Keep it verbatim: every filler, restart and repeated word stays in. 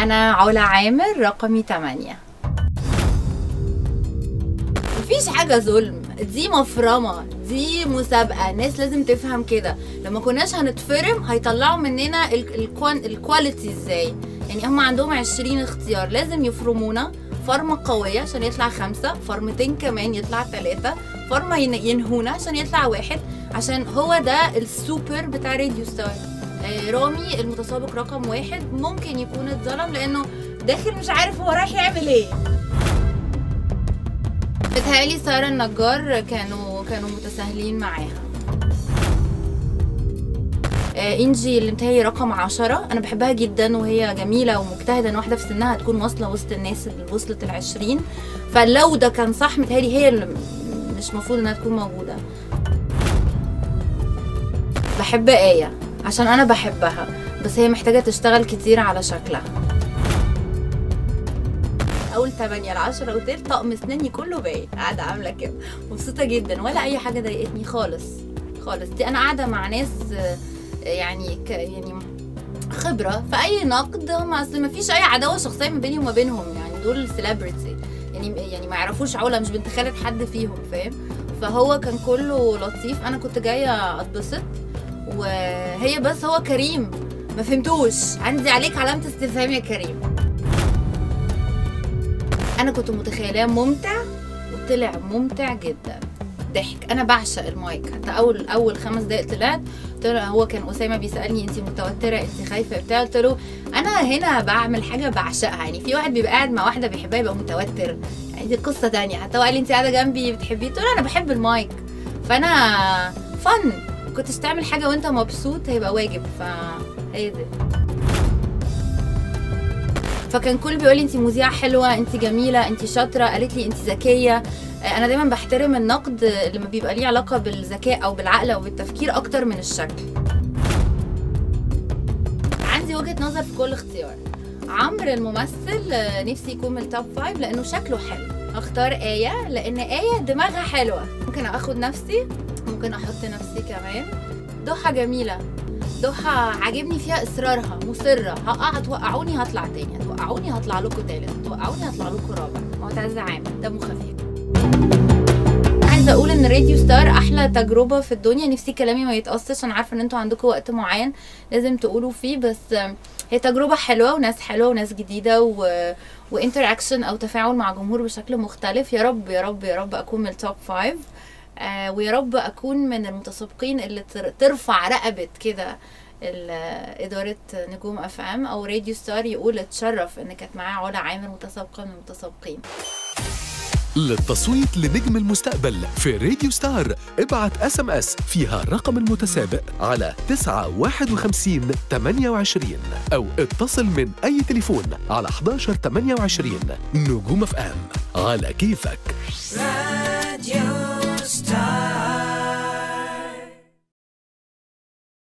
أنا علا عامر، رقمي تمانية. مفيش حاجة ظلم، دي مفرمة، دي مسابقة، الناس لازم تفهم كده. لما كناش هنتفرم هيطلعوا مننا الكواليتي ازاي. يعني هم عندهم عشرين اختيار، لازم يفرمونا فرمة قوية عشان يطلع خمسة، فرمتين كمان يطلع ثلاثة، فرمة ينهونا عشان يطلع واحد، عشان هو ده السوبر بتاع راديو ستار. رامي المتسابق رقم واحد ممكن يكون اتظلم لأنه داخل مش عارف هو رايح يعمل ايه. بتهيألي سارة النجار كانوا كانوا متساهلين معاها. آه انجي اللي متهيألي رقم عشرة، انا بحبها جدا وهي جميله ومجتهده ان واحده في سنها تكون واصله وسط الناس اللي وصلت العشرين، فلو ده كان صح متهيألي هي اللي مش مفروض انها تكون موجوده. بحب آية عشان انا بحبها، بس هي محتاجه تشتغل كتير على شكلها. اول تمانية لعشرة اوتيل طقم اسناني كله باين، قاعده عامله كده مبسوطه جدا، ولا اي حاجه ضايقتني خالص خالص. دي انا قاعده مع ناس يعني ك يعني خبره في اي نقد، هم اصل ما فيش اي عداوه شخصيه ما بيني وما بينهم، يعني دول سيلبرتي، يعني يعني ما يعرفوش علا، مش بنت خالة حد فيهم، فاهم؟ فهو كان كله لطيف، انا كنت جايه اتبسط وهي بس هو كريم ما فهمتوش، عندي عليك علامه استفهام يا كريم. انا كنت متخيلاه ممتع وطلع ممتع جدا، ضحك. انا بعشق المايك، حتى اول اول خمس دقايق طلعت هو كان اسامه بيسالني انت متوتره انت خايفه بتاع، قلت له انا هنا بعمل حاجه بعشقها. يعني في واحد بيبقى قاعد مع واحده بيحبها يبقى متوتر، يعني دي قصه تانية. حتى هو قال لي انت قاعده جنبي بتحبيه، قلت له انا بحب المايك، فانا فن، كنتش تعمل حاجه وانت مبسوط هيبقى واجب، فهي دي. فكان كل بيقول لي انت مذيعه حلوه، انت جميله، انت شاطره، قالت لي انت ذكيه. انا دايما بحترم النقد لما بيبقى ليه علاقه بالذكاء او بالعقل او بالتفكير اكتر من الشكل. عندي وجهه نظر في كل اختيار. عمرو الممثل نفسي يكون من التوب فايف لانه شكله حلو. اختار آية لان آية دماغها حلوه، ممكن اخد نفسي، ممكن احط نفسي كمان. ضحى جميله، ضحى عاجبني فيها اصرارها، مصره، هقع توقعوني هطلع تاني، هتوقعوني هطلع لكم تالت، هتوقعوني هطلع لكم رابع. معتز عامر دمه خفيف. عايزه اقول ان راديو ستار احلى تجربه في الدنيا، نفسي كلامي ما يتقصش، انا عارفه ان انتوا عندكم وقت معين لازم تقولوا فيه، بس هي تجربه حلوه وناس حلوه وناس جديده و... وانتراكشن او تفاعل مع جمهور بشكل مختلف. يا رب يا رب يا رب اكون من التوب فايف، آه ويا رب اكون من المتسابقين اللي ترفع رقبه كده إدارة نجوم اف ام او راديو ستار، يقول اتشرف ان كانت معاه علا عامر متسابقه من المتسابقين. للتصويت لنجم المستقبل في راديو ستار ابعت اس ام اس فيها رقم المتسابق على تسعة واحد وخمسين ثمانية وعشرين او اتصل من اي تليفون على حداشر ثمانية وعشرين. نجوم اف ام على كيفك. راديو ستار.